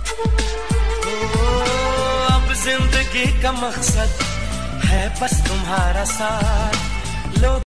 अब जिंदगी का मकसद है बस तुम्हारा साथ। लो